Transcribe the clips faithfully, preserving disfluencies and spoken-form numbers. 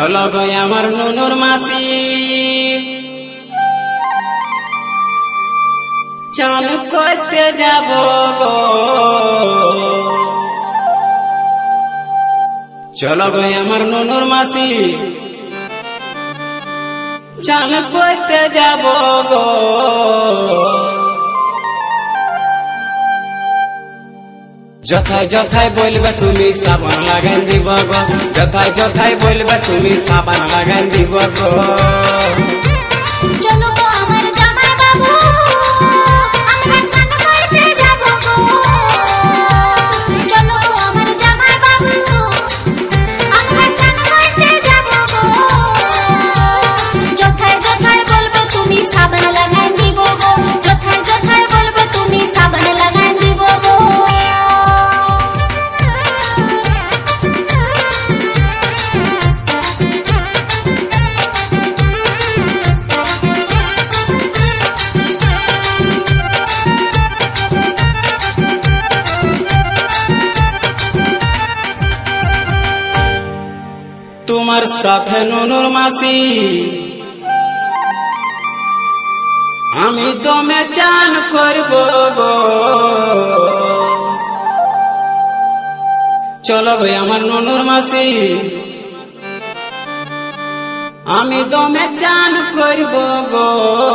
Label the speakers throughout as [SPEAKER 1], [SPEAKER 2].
[SPEAKER 1] चलो गो আমার নুনুর মাসি চান করতে যাব গো চলো গো আমার নুনুর মাসি চান করতে যাব গো যথায় যথায় বলবে তুমি সাবান লাগাই দিব গো যথায় যথায় বলবে তুমি সাবান লাগাই দিব গো
[SPEAKER 2] চলো গো আমার জামাই বাবু আমরা চান করতে যাব গো চলো গো আমার জামাই বাবু আমরা চান করতে যাব গো যথায় যথায় বলবে তুমি সাবান লাগাই দিব গো যথায় যথায় বলবে তুমি সাবান লাগাই দিব গো
[SPEAKER 1] তোমার সাথে নুনুর মাসি আমি দমে চান করব গো চলো গো আমার নুনুর মাসি আমি দমে চান করব গো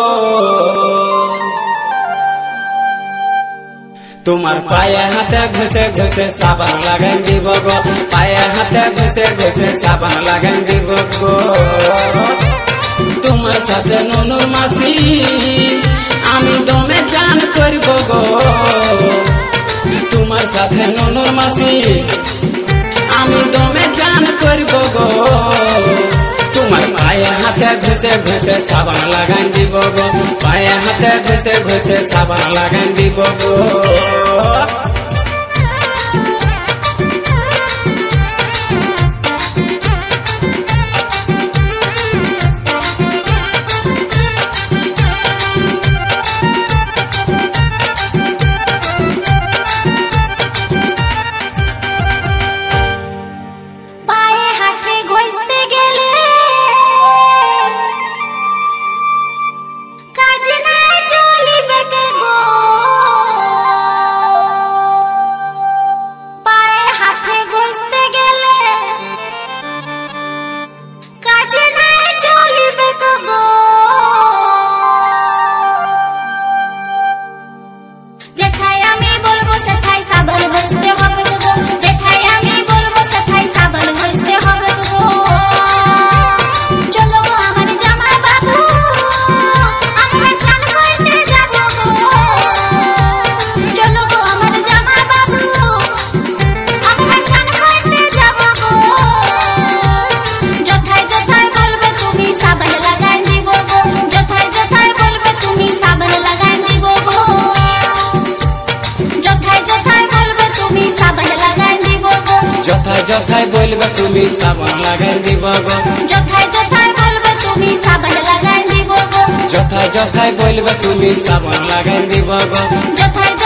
[SPEAKER 1] তোমার পায়ে হাতে ঘষে ঘষে সাবান লাগাই দিব গো পায়ে হাতে ঘষে ঘষে সাবান লাগাই দিব গো তোমার সাথে নুনুর মাসি আমি দমে চান করব গো তোমার সাথে নুনুর মাসি আমি দমে চান করব গো তোমার পায়ে হাতে ঘষে ঘষে সাবান লাগাই দিব গো পায়ে হাতে ঘষে ঘষে সাবান লাগাই দিব গো যথায় বলবে তুমি সাবান লাগাই দিব গো
[SPEAKER 2] যথায় যথায় বলবে তুমি সাবান লাগাই দিব গো
[SPEAKER 1] যথায় যথায় বলবে তুমি সাবান লাগাই দিব গো
[SPEAKER 2] যথায়